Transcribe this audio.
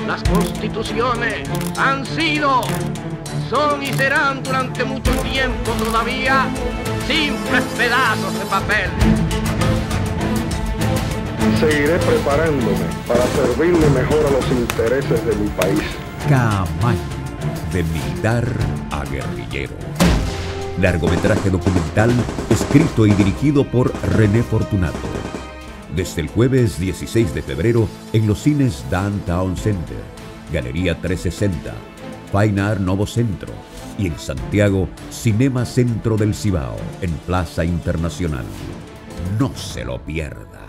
Las constituciones han sido, son y serán durante mucho tiempo todavía simples pedazos de papel. Seguiré preparándome para servirle mejor a los intereses de mi país. Caamaño, de militar a guerrillero. Largometraje documental escrito y dirigido por René Fortunato. Desde el jueves 16 de febrero en los cines Downtown Center, Galería 360, Fine Art Novo Centro y en Santiago, Cinema Centro del Cibao, en Plaza Internacional. No se lo pierda.